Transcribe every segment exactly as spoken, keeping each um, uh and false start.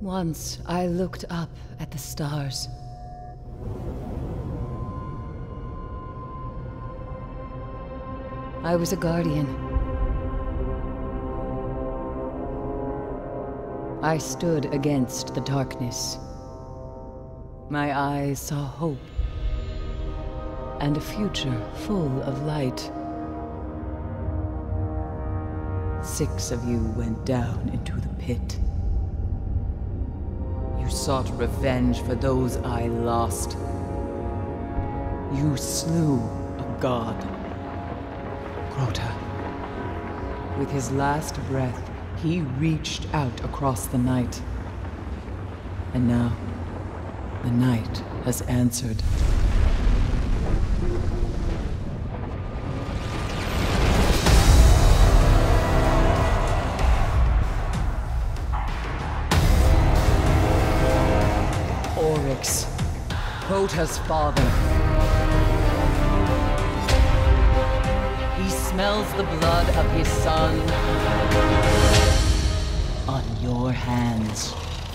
Once I looked up at the stars. I was a guardian. I stood against the darkness. My eyes saw hope and a future full of light. Six of you went down into the pit. You sought revenge for those I lost. You slew a god. Crota. With his last breath, he reached out across the night. And now, the night has answered. Oryx, Crota's father. He smells the blood of his son on your hands.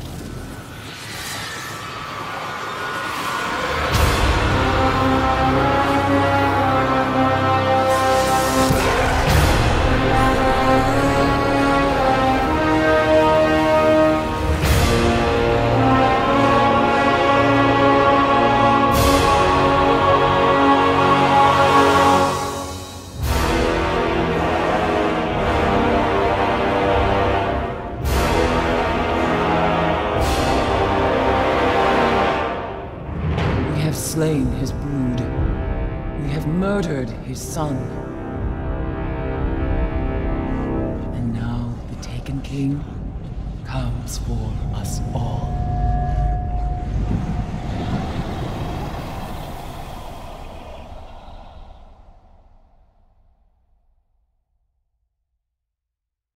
Slain his brood. We have murdered his son. And now the Taken King comes for us all.